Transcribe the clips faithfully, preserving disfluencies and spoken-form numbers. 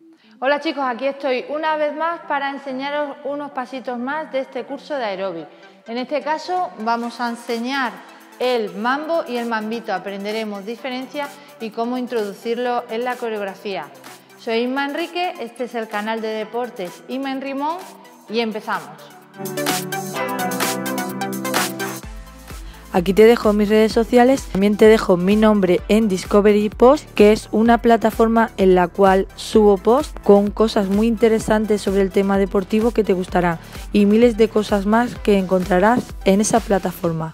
Hola chicos, aquí estoy una vez más para enseñaros unos pasitos más de este curso de aeróbic. En este caso vamos a enseñar el mambo y el mambito, aprenderemos diferencias y cómo introducirlo en la coreografía. Soy Inma Enrique, este es el canal de deportes Inma en Rimón y empezamos. Aquí te dejo mis redes sociales, también te dejo mi nombre en Discovery Post, que es una plataforma en la cual subo posts con cosas muy interesantes sobre el tema deportivo que te gustarán y miles de cosas más que encontrarás en esa plataforma.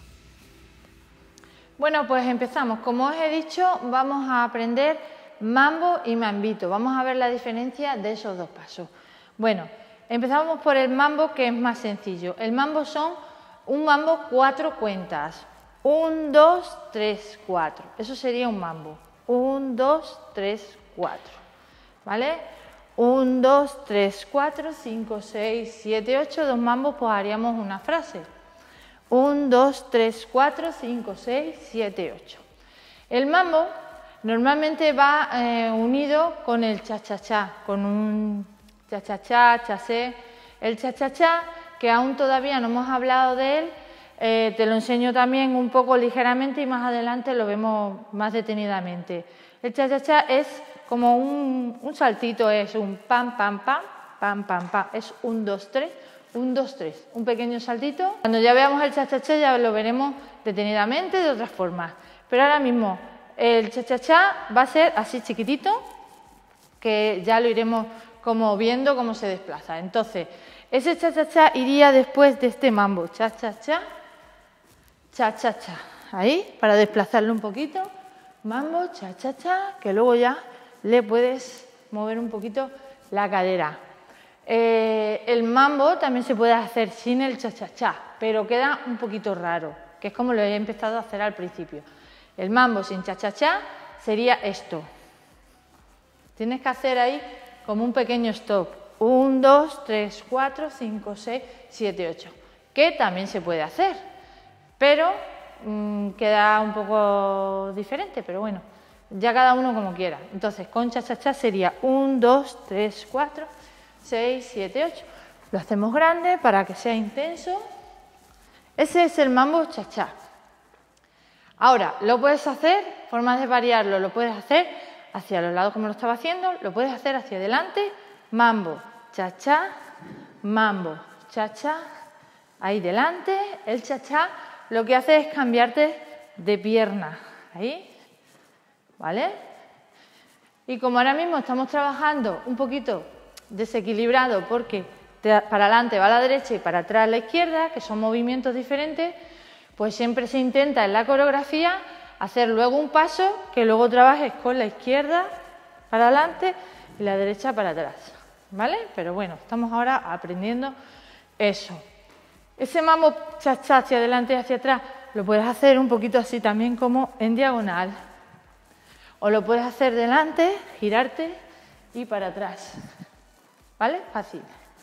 Bueno, pues empezamos. Como os he dicho, vamos a aprender mambo y mambito. Vamos a ver la diferencia de esos dos pasos. Bueno, empezamos por el mambo, que es más sencillo. El mambo son un mambo cuatro cuentas. Un, dos, tres, cuatro. Eso sería un mambo. Un, dos, tres, cuatro. ¿Vale? Un, dos, tres, cuatro, cinco, seis, siete, ocho. Dos mambos, pues haríamos una frase. Un, dos, tres, cuatro, cinco, seis, siete, ocho. El mambo normalmente va eh, unido con el cha-cha-cha, con un cha-cha-cha, chasé. El cha-cha-cha, que aún todavía no hemos hablado de él, eh, te lo enseño también un poco ligeramente y más adelante lo vemos más detenidamente. El cha-cha-cha es como un, un saltito, es un pam, pam, pam, pam, pam, pam, es un, dos, tres, un, dos, tres, un pequeño saltito. Cuando ya veamos el cha-cha-cha ya lo veremos detenidamente de otras formas, pero ahora mismo el cha-cha-cha va a ser así chiquitito, que ya lo iremos como viendo cómo se desplaza. Entonces, ese cha-cha-cha iría después de este mambo. Cha-cha-cha, cha-cha-cha. Ahí, para desplazarlo un poquito. Mambo, cha-cha-cha, que luego ya le puedes mover un poquito la cadera. Eh, el mambo también se puede hacer sin el cha-cha-cha, pero queda un poquito raro, que es como lo he empezado a hacer al principio. El mambo sin cha-cha-cha sería esto. Tienes que hacer ahí como un pequeño stop. Un, dos, tres, cuatro, cinco, seis, siete, ocho. Que también se puede hacer, pero mmm, queda un poco diferente, pero bueno, ya cada uno como quiera. Entonces, con cha-cha-cha sería un, dos, tres, cuatro, seis, siete, ocho. Lo hacemos grande para que sea intenso. Ese es el mambo cha-cha. Ahora, lo puedes hacer, formas de variarlo, lo puedes hacer hacia los lados como lo estaba haciendo, lo puedes hacer hacia adelante, mambo, cha-cha, mambo, cha-cha, ahí delante. El cha-cha lo que hace es cambiarte de pierna, ahí, ¿vale? Y como ahora mismo estamos trabajando un poquito desequilibrado porque para adelante va la derecha y para atrás la izquierda, que son movimientos diferentes, pues siempre se intenta en la coreografía hacer luego un paso que luego trabajes con la izquierda para adelante y la derecha para atrás, ¿vale? Pero bueno, estamos ahora aprendiendo eso. Ese mambo cha-cha hacia adelante y hacia atrás lo puedes hacer un poquito así también como en diagonal. O lo puedes hacer delante, girarte y para atrás, ¿vale? Fácil.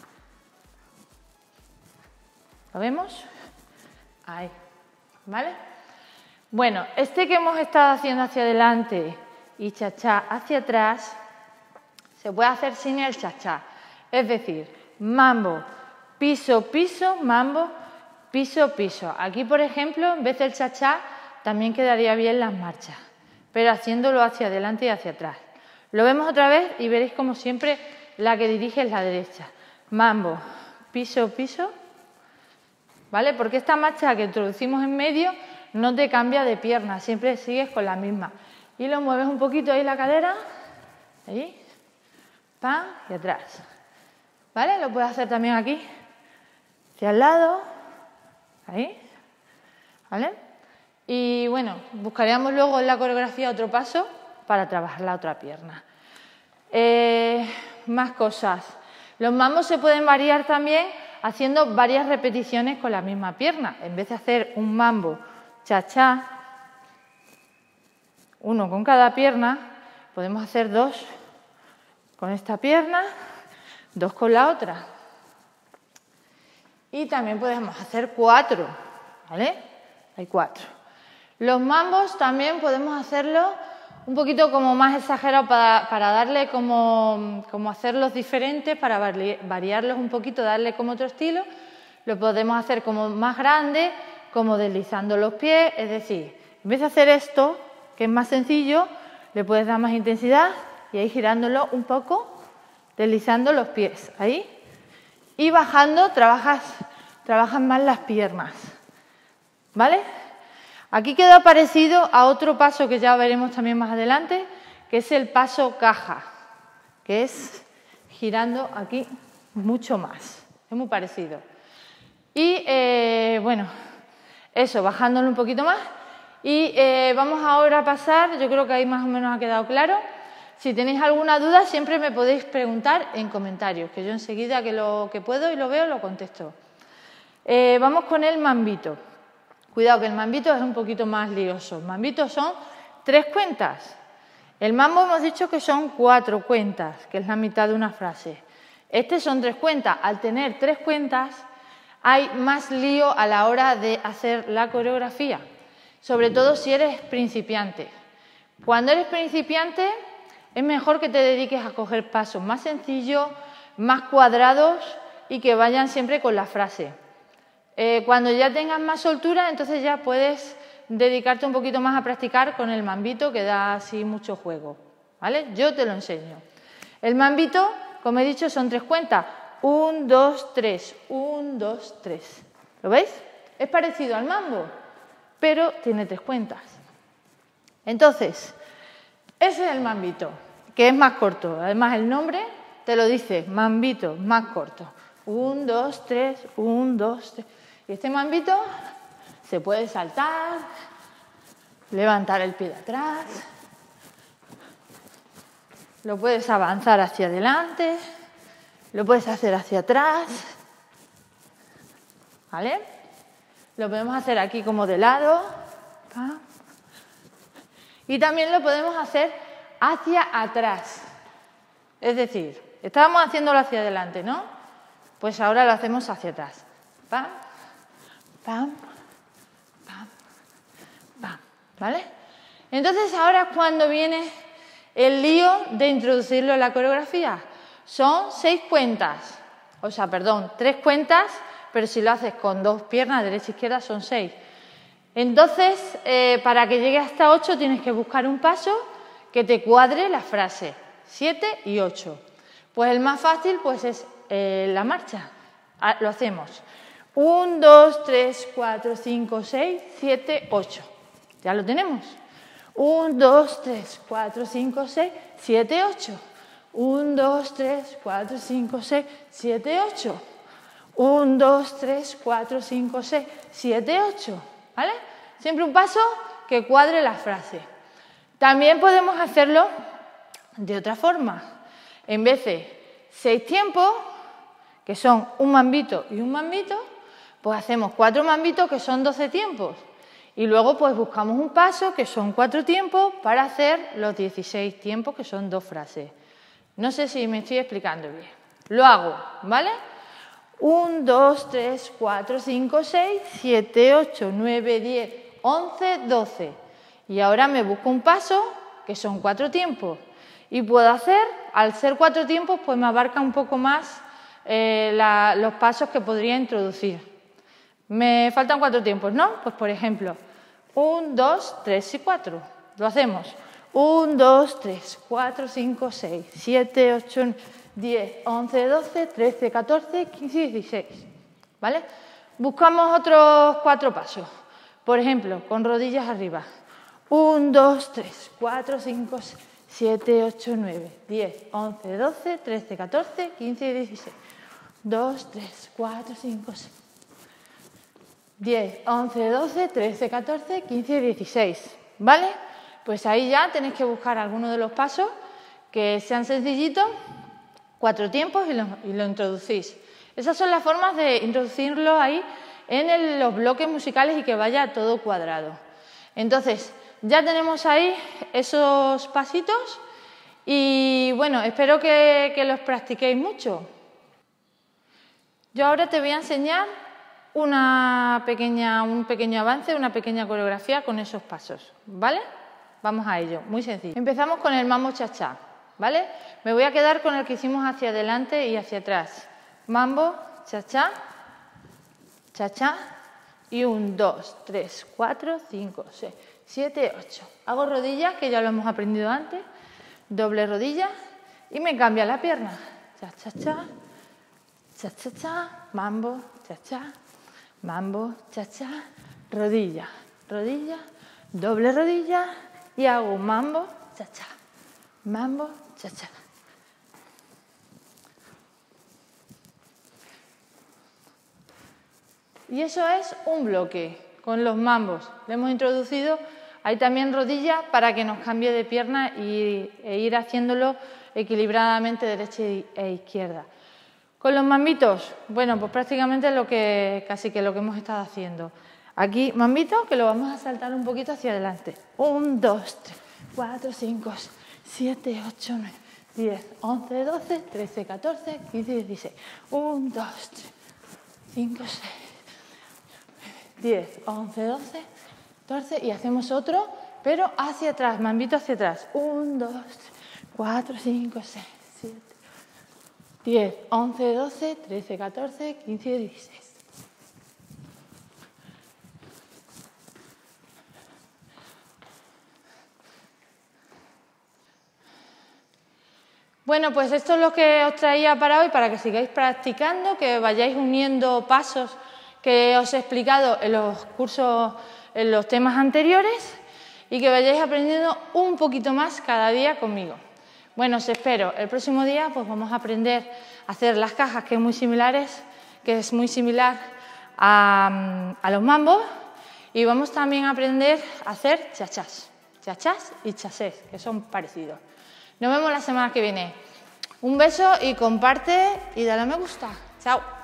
¿Lo vemos? Ahí, ¿vale? Bueno, este que hemos estado haciendo hacia adelante y cha-cha hacia atrás, se puede hacer sin el cha-cha. Es decir, mambo, piso, piso, mambo, piso, piso. Aquí, por ejemplo, en vez del cha-cha, también quedaría bien las marchas, pero haciéndolo hacia adelante y hacia atrás. Lo vemos otra vez y veréis como siempre la que dirige es la derecha. Mambo, piso, piso, ¿vale? Porque esta marcha que introducimos en medio no te cambia de pierna, siempre sigues con la misma. Y lo mueves un poquito ahí la cadera, ahí, pam, y atrás. ¿Vale? Lo puedes hacer también aquí, hacia el lado, ahí, ¿vale? Y bueno, buscaríamos luego en la coreografía otro paso para trabajar la otra pierna. Eh, más cosas. Los mambos se pueden variar también haciendo varias repeticiones con la misma pierna. En vez de hacer un mambo cha-cha, uno con cada pierna, podemos hacer dos con esta pierna, dos con la otra. Y también podemos hacer cuatro, ¿vale? Hay cuatro. Los mambos también podemos hacerlo un poquito como más exagerado para, para darle como, como hacerlos diferentes, para variarlos un poquito, darle como otro estilo. Lo podemos hacer como más grande, como deslizando los pies, es decir, en vez de hacer esto, que es más sencillo, le puedes dar más intensidad y ahí girándolo un poco, deslizando los pies, ahí. Y bajando, trabajas, trabajas más las piernas, ¿vale? Aquí queda parecido a otro paso que ya veremos también más adelante, que es el paso caja, que es girando aquí mucho más, es muy parecido. Y eh, bueno, eso, bajándolo un poquito más. Y eh, vamos ahora a pasar, yo creo que ahí más o menos ha quedado claro. Si tenéis alguna duda, siempre me podéis preguntar en comentarios, que yo enseguida que lo que puedo y lo veo, lo contesto. Eh, vamos con el mambito. Cuidado que el mambito es un poquito más lioso. El mambito son tres cuentas. El mambo hemos dicho que son cuatro cuentas, que es la mitad de una frase. Este son tres cuentas. Al tener tres cuentas, hay más lío a la hora de hacer la coreografía. Sobre todo si eres principiante. Cuando eres principiante es mejor que te dediques a coger pasos más sencillos, más cuadrados y que vayan siempre con la frase. Eh, cuando ya tengas más soltura, entonces ya puedes dedicarte un poquito más a practicar con el mambito, que da así mucho juego, ¿vale? Yo te lo enseño. El mambito, como he dicho, son tres cuentas. Un, dos, tres. Un, dos, tres. ¿Lo veis? Es parecido al mambo, pero tiene tres cuentas. Entonces, ese es el mambito, que es más corto. Además, el nombre te lo dice, mambito, más corto. Un, dos, tres, un, dos, tres. Y este mambito se puede saltar, levantar el pie de atrás, lo puedes avanzar hacia adelante, lo puedes hacer hacia atrás, ¿vale? Lo podemos hacer aquí como de lado. ¿Pa? Y también lo podemos hacer hacia atrás. Es decir, estábamos haciéndolo hacia adelante, ¿no? Pues ahora lo hacemos hacia atrás. Pam, pam, pam, pam. ¿Vale? Entonces ahora es cuando viene el lío de introducirlo en la coreografía. Son seis cuentas. O sea, perdón, tres cuentas, pero si lo haces con dos piernas, derecha e izquierda, son seis. Entonces, eh, para que llegue hasta ocho, tienes que buscar un paso que te cuadre la frase. Siete y ocho. Pues el más fácil pues es eh, la marcha. Ah, lo hacemos. Un, dos, tres, cuatro, cinco, seis, siete, ocho. Ya lo tenemos. Un, dos, tres, cuatro, cinco, seis, siete, ocho. Un, dos, tres, cuatro, cinco, seis, siete, ocho. Un, dos, tres, cuatro, cinco, seis, siete, ocho. ¿Vale? Siempre un paso que cuadre la frase. También podemos hacerlo de otra forma. En vez de seis tiempos, que son un mambito y un mambito, pues hacemos cuatro mambitos que son doce tiempos. Y luego pues buscamos un paso que son cuatro tiempos para hacer los dieciséis tiempos que son dos frases. No sé si me estoy explicando bien. Lo hago, ¿vale? un, dos, tres, cuatro, cinco, seis, siete, ocho, nueve, diez, once, doce. Y ahora me busco un paso que son cuatro tiempos. Y puedo hacer, al ser cuatro tiempos, pues me abarca un poco más eh, la, los pasos que podría introducir. Me faltan cuatro tiempos, ¿no? Pues por ejemplo, un, dos, tres y cuatro. Lo hacemos. un, dos, tres, cuatro, cinco, seis, siete, ocho, diez, once, doce, trece, catorce, quince y dieciséis. ¿Vale? Buscamos otros cuatro pasos. Por ejemplo, con rodillas arriba. un, dos, tres, cuatro, cinco, seis, siete, ocho, nueve, diez, once, doce, trece, catorce, quince y dieciséis. dos, tres, cuatro, cinco, seis. diez, once, doce, trece, catorce, quince y dieciséis. ¿Vale? Pues ahí ya tenéis que buscar alguno de los pasos que sean sencillitos, cuatro tiempos y lo, y lo introducís. Esas son las formas de introducirlo ahí en el, los bloques musicales y que vaya todo cuadrado. Entonces, ya tenemos ahí esos pasitos y bueno, espero que, que los practiquéis mucho. Yo ahora te voy a enseñar una pequeña, un pequeño avance, una pequeña coreografía con esos pasos, ¿vale? Vamos a ello, muy sencillo. Empezamos con el mambo cha-cha, ¿vale? Me voy a quedar con el que hicimos hacia adelante y hacia atrás. Mambo, cha-cha, cha-cha, y un, dos, tres, cuatro, cinco, seis, siete, ocho. Hago rodillas, que ya lo hemos aprendido antes, doble rodilla, y me cambia la pierna. Cha-cha-cha, cha-cha-cha, mambo, cha-cha, mambo, cha-cha, rodilla, rodilla, doble rodilla, y hago un mambo, cha-cha, mambo, cha-cha. Y eso es un bloque con los mambos. Le hemos introducido ahí también rodilla para que nos cambie de pierna y, e ir haciéndolo equilibradamente derecha e izquierda. Con los mambitos, bueno, pues prácticamente lo que, casi que lo que hemos estado haciendo. Aquí, mambito, que lo vamos a saltar un poquito hacia adelante. Un, dos, tres, cuatro, cinco, siete, ocho, nueve, diez, once, doce, trece, catorce, quince, dieciséis. Un, dos, tres, cinco, seis, diez, once, doce, catorce y hacemos otro, pero hacia atrás, mambito hacia atrás. Un, dos, tres, cuatro, cinco, seis, siete, diez, once, doce, trece, catorce, quince, dieciséis. Bueno, pues esto es lo que os traía para hoy, para que sigáis practicando, que vayáis uniendo pasos que os he explicado en los cursos, en los temas anteriores, y que vayáis aprendiendo un poquito más cada día conmigo. Bueno, os espero. El próximo día pues vamos a aprender a hacer las cajas, que es muy similares, que es muy similar a, a los mambos, y vamos también a aprender a hacer chachás, chachás y chasés, que son parecidos. Nos vemos la semana que viene. Un beso y comparte y dale a me gusta. Chao.